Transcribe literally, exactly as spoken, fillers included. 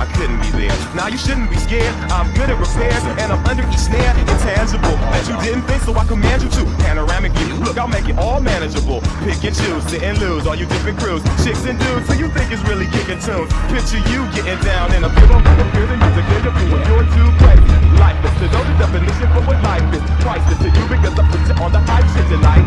I couldn't be there. Now you shouldn't be scared. I'm good at repairs, and I'm under each snare, intangible. That you didn't think, so I command you to. Panoramic view, look, I'll make it all manageable. Pick and choose, sit and lose, all you different crews, chicks and dudes, who you think is really kicking tunes. Picture you getting down in a field of fear the music in your blue, you're too crazy. Lifeless, to know the definition for what life is. Priceless to you because I put you on the hype shit tonight.